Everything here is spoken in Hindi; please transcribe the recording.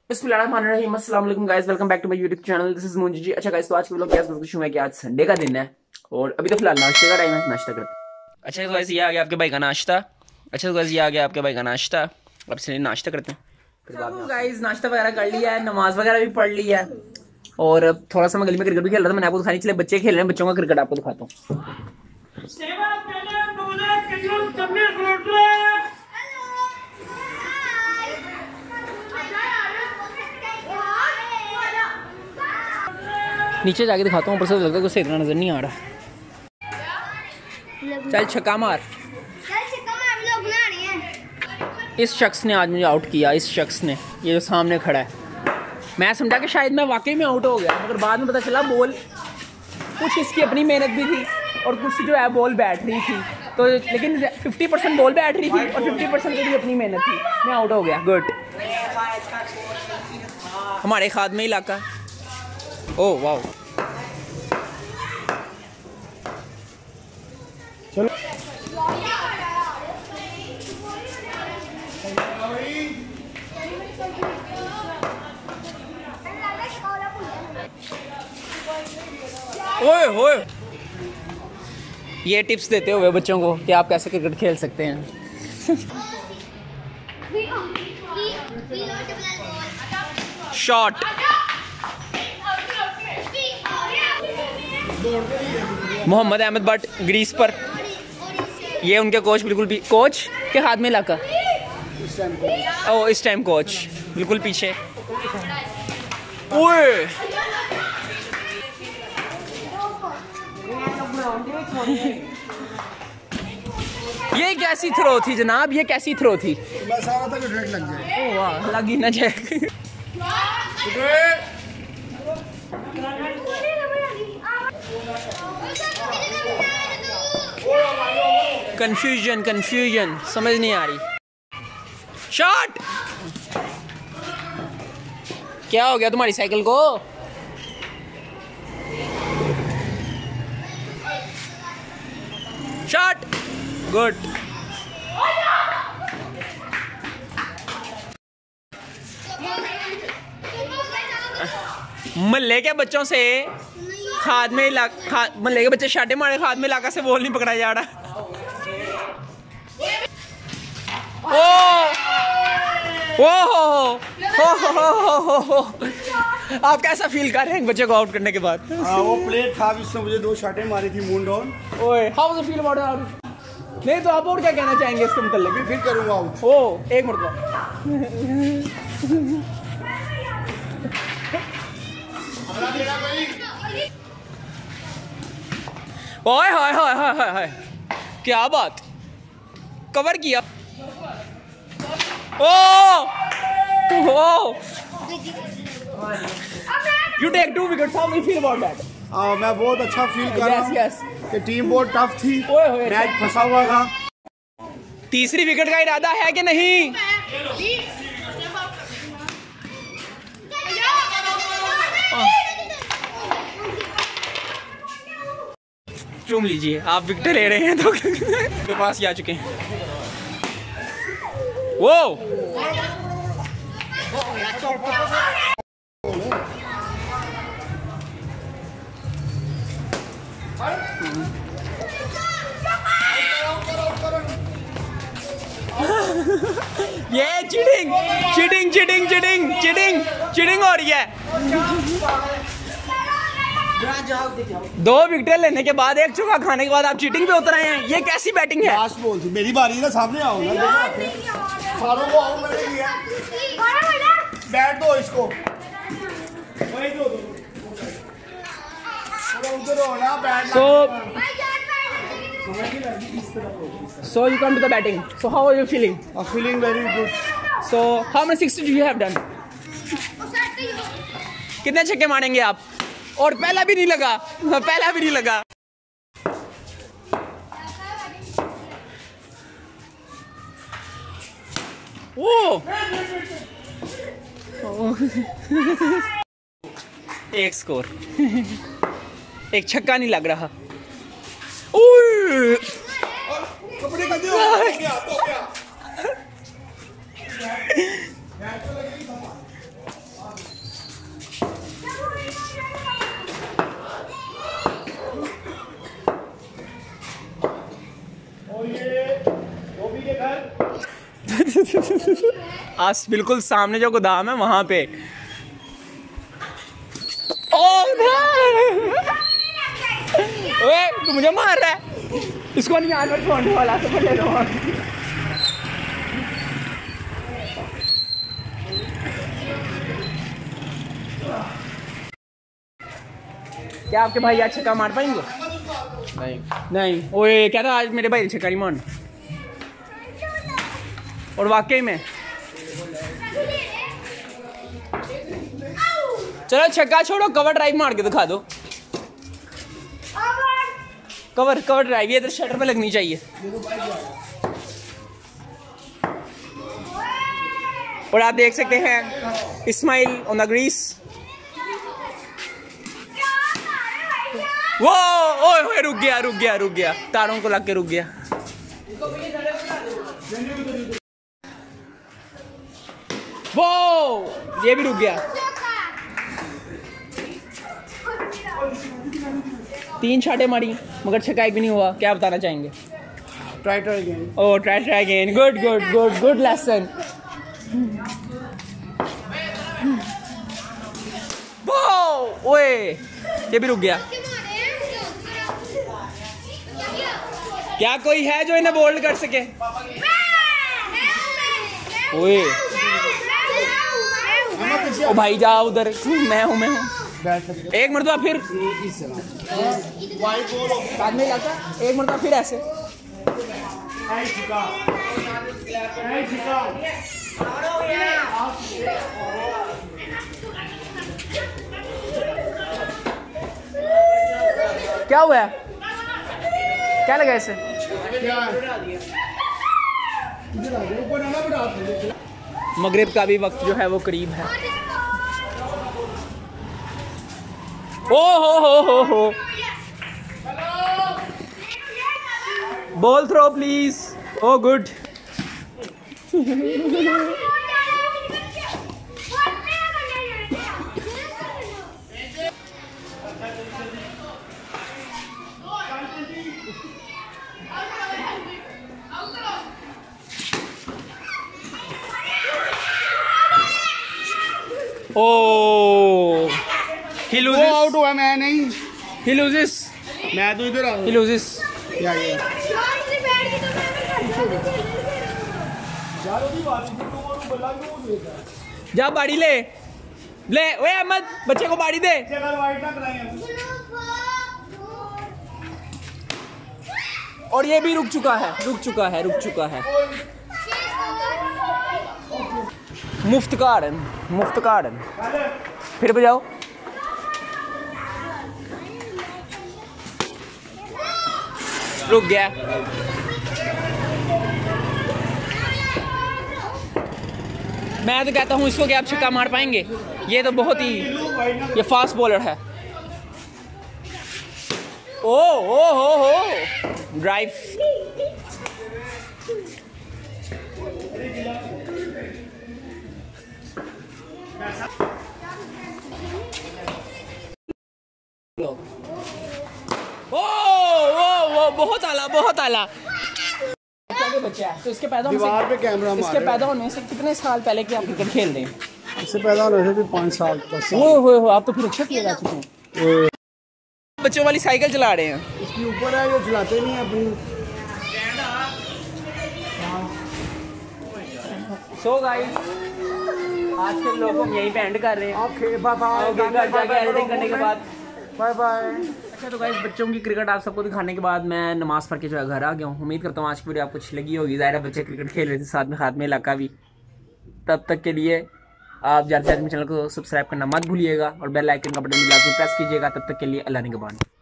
बिस्मिल्लाहिर्रहमानिर्रहीम। अस्सलाम वालेकुम guys, welcome back to my YouTube channel. This is Munji ji. अच्छा गाइस, तो आज के व्लॉग कैसे शुरू है कि आज संडे का दिन है और अभी तो फिलहाल नाश्ते का टाइम है, नाश्ता करते हैं। अच्छा तो गाइस, ये आ गया आपके भाई का नाश्ता। अब से नाश्ता करते हैं। फिर गाइस नाश्ता वगैरह कर लिया है, नमाज वगैरह भी पढ़ ली है और थोड़ा सा मैं गली में क्रिकेट भी खेल रहा था। मैंने आपको दिखाने चले बच्चे खेल रहे हैं, बच्चों का क्रिकेट आपको दिखाता हूँ। नीचे जाके दिखाता हूँ, ऊपर से लगता है कुछ इतना नजर नहीं आ रहा। चल छक्का मार। इस शख्स ने आज मुझे आउट किया, इस शख्स ने, ये जो सामने खड़ा है। मैं समझा कि शायद मैं वाकई में आउट हो गया, मगर बाद में पता चला बॉल कुछ इसकी अपनी मेहनत भी थी और कुछ जो है बॉल बैठ रही थी, तो लेकिन 50% बॉल बैठ रही थी और 50% की अपनी मेहनत थी। मैं आउट हो गया। गुड। हमारे खाद में इलाका। ओह वाह, चलो ओए ओए। ये टिप्स देते हुए बच्चों को कि आप कैसे क्रिकेट खेल सकते हैं। शॉट। मोहम्मद अहमद बट ग्रीस पर। ये उनके कोच बिल्कुल भी, कोच के हाथ में लाका। ओ इस टाइम कोच बिल्कुल पीछे। ओए ये कैसी थ्रो थी जनाब, ये कैसी थ्रो थी? बस आ रहा था कि डायरेक्ट लग जाए। ओ वाह, लगी ना जाए। कंफ्यूजन समझ नहीं आ रही। शॉट। क्या हो गया तुम्हारी साइकिल को? शॉट। गुड। मल्ले के बच्चों से खाद में मल्ले के बच्चे शाटे मारे, खाद में इलाका से बॉल नहीं पकड़ा जा रहा। ओ आप कैसा फील कर रहे हैं बच्चे को आउट करने के बाद? वो प्लेट था जिसने मुझे 2 शॉटें मारी थी मून डाउन। ओए how was the feel about out? नहीं तो आप और क्या कहना चाहेंगे इसके मुताल्लिक? फिर करूंगा आउट। ओ एक मरतबा। ओए हाय हाय हाय हाय, क्या बात, कवर किया। Oh you take 2 wickets, how you feel about that? मैं बहुत अच्छा फील कर रहा हूँ कि टीम बहुत टफ थी, मैच फंसा हुआ था। तीसरी विकेट का इरादा है कि नहीं? चूम लीजिए, आप विकेट ले रहे हैं तो के पास ही आ चुके हैं। वो ये चीटिंग हो रही है। 2 विकेट लेने के बाद 1 चौका खाने के बाद आप चीटिंग पे उतर आए हैं, ये कैसी बैटिंग है? लास्ट बॉल थी, मेरी बारी ना, सामने आओ ना, सारों को आउट मैंने किया। बैट दो इसको, वही दो उधर हो ना bat. So you come to the batting. So how are you feeling? I'm feeling very good. So how many 60 do you have done? कितने छक्के मारेंगे आप? और पहला भी नहीं लगा। ओ एक स्कोर, एक छक्का नहीं लग रहा। कपड़े का दो क्या आज बिल्कुल सामने जो गोदाम है वहां पे। ओए तू मुझे मार रहा है, इसको नहीं यार छोड़ने वाला तो ले लो। क्या आपके भाई आज छक्का मार पाएंगे? नहीं। ओए क्या था आज मेरे भाई छक्का नहीं मारना। और वाकई में चलो छक्का छोड़ो, कवर ड्राइव मार के दिखा दो। कवर ड्राइव ये इधर शटर पे लगनी चाहिए। और आप देख सकते हैं इस्माइल ऑन द ग्रीस। वो ओए रुक गया, तारों को लग के रुक गया। वो ये भी रुक गया। 3 छाटे मारी मगर छक्का भी नहीं हुआ। क्या बताना चाहेंगे? Try again. Oh try again. Good lesson. वो ओए ये भी रुक गया। क्या कोई है जो इन्हें बोल्ड कर सके? ओए ओ भाई जाओ उधर। मैं हूँ। एक मरतबा फिर आदमी लाता, एक मरतबा फिर ऐसे। क्या हुआ है? क्या लगा ऐसे? मगरिब का भी वक्त जो है वो करीब है। ओ हो ball throw please. Oh good. Oh, he loses. वो आउट हुआ, मैं नहीं। He loses. मैं तो इधर आ। He loses. क्या ये? जा बाड़ी ले ओए अहमद बच्चे को बाड़ी दे। और ये भी रुक चुका है। मुफ्त कार्डन फिर बजाओ। रुक गया। मैं तो कहता हूँ इसको कि आप छक्का मार पाएंगे। ये तो बहुत ही ये फास्ट बॉलर है। ओ ड्राइव। ओ बहुत आला। बच्चा है तो इसके पैदा होने से कितने साल पहले की आप क्रिकेट खेल रहे हैं? इससे पैदा होने से भी 5 साल 10 साल। हो आप तो फिर अच्छा किया जा चुके हैं। बच्चों वाली साइकिल चला रहे हैं। इसके ऊपर है, ये चलाते नहीं अपनी। सो गाइस आज के लोग हम यहीं पे एंड कर रहे हैं। Okay bye bye. घर जाके एडिटिंग करने के बाद बाय बाय। अच्छा तो गाइस बच्चों की क्रिकेट आप सबको दिखाने के बाद मैं नमाज पढ़ के जो है घर आ गया हूँ। उम्मीद करता हूँ आज की वीडियो आपको अच्छी लगी होगी। ज़ाहिर है बच्चे क्रिकेट खेल रहे थे साथ में हाथ में इलाका भी। तब तक के लिए आप ज़्यादा से ज़्यादा चैनल को सब्सक्राइब करना मत भूलिएगा और बेल आइकन का बटन भी लाजमी प्रेस कीजिएगा। तब तक के लिए अल्लाह निगहबान।